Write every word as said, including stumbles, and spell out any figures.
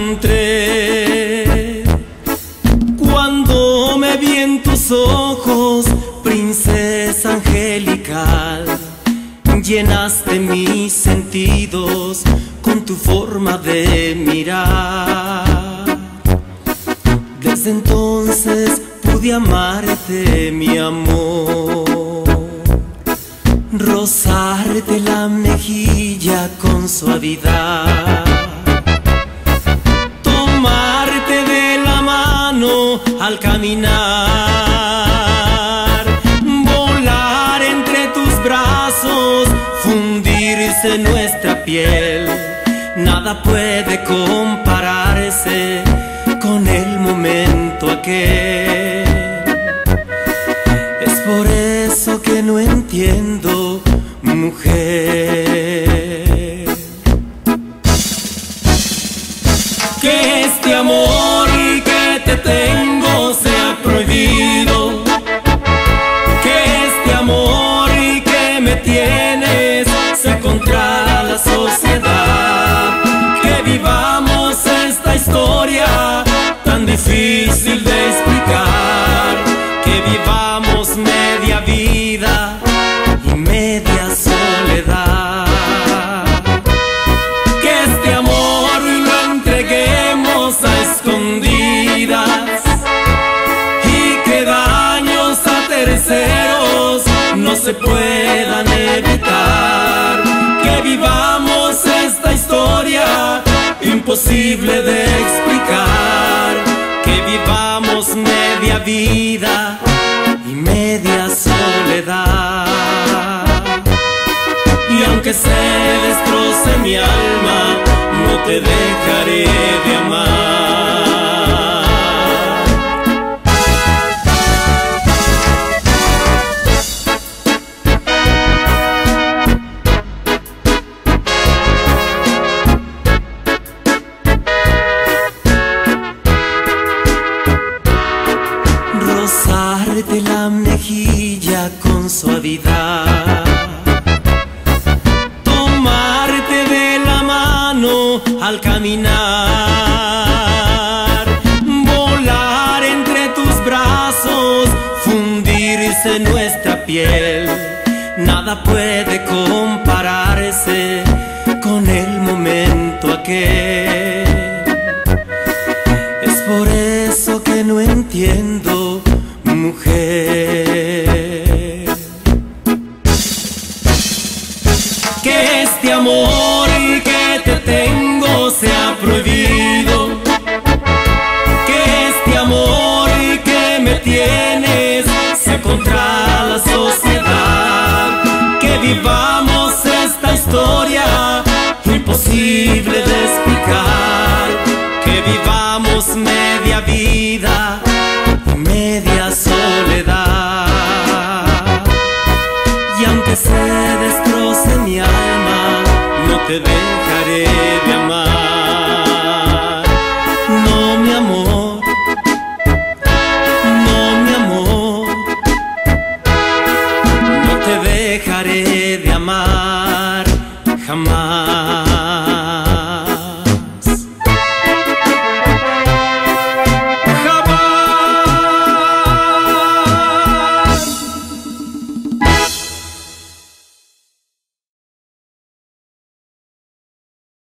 encontré cuando me vi en tus ojos, princesa angelical. Llenaste mis sentidos con tu forma de mirar. Desde entonces pude amarte, mi amor, rozarte la mejilla con suavidad, tomarte de la mano al caminar, volar entre tus brazos, fundirse nuestra piel. Nada puede compararse con el momento aquel. Es por eso que no entiendo, mujer, que este amor que te tengo sea prohibido, que este amor que me tienes sea contra la sociedad, que vivamos esta historia tan difícil de explicar, que vivamos media vida y media soledad, que este amor lo entreguemos a escondidas y que daños a terceros no se puedan evitar, que vivamos esta historia imposible de explicar, que vivamos media vida y media soledad. Y aunque se destroce mi alma, no te dejaré de amar. Rozarte la mejilla con suavidad, tomarte de la mano al caminar, volar entre tus brazos, fundirse nuestra piel. Nada puede compararse con el momento aquel. Es por eso que no entiendo, mujer, que este amor que te tengo sea prohibido, que este amor que me tienes sea contra la sociedad, que vivamos esta historia imposible de explicar, que vivamos media vida y media soledad. Y aunque se destroce mi alma, no te dejaré de amar.